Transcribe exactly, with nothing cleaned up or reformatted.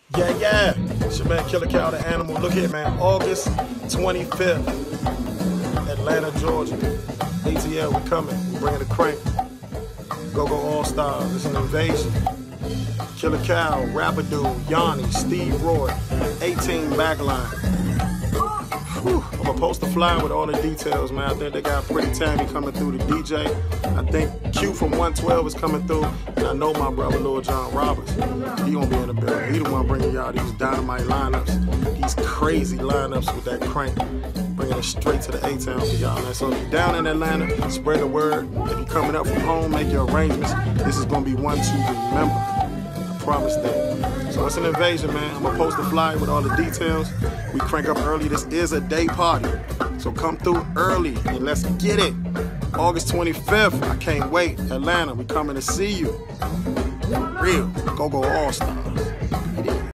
Yeah, yeah. It's your man Killer Cow the Animal. Look here, man. August twenty-fifth, Atlanta, Georgia. A T L, we coming. We bringing the crank. Go Go All Stars. It's an invasion. Killer Cow, Rapper Dude, Yanni, Steve Roy, eighteen Backline. Whew. I'm gonna post a flyer with all the details, man. I think they got Pretty Tammy coming through, the D J. I think Q from one twelve is coming through. And I know my brother, Lil John Roberts. He gonna be in the building. He the one bringing y'all these dynamite lineups, these crazy lineups with that crank. Bringing it straight to the A-Town for y'all, man. So if you're down in Atlanta, spread the word. If you're coming up from home, make your arrangements. This is gonna be one to remember. I promise that. So it's an invasion, man. I'm gonna post a flyer with all the details. We crank up early. This is a day party. So come through early and let's get it. August twenty-fifth, I can't wait. Atlanta, we coming to see you. Real. Go Go All Stars.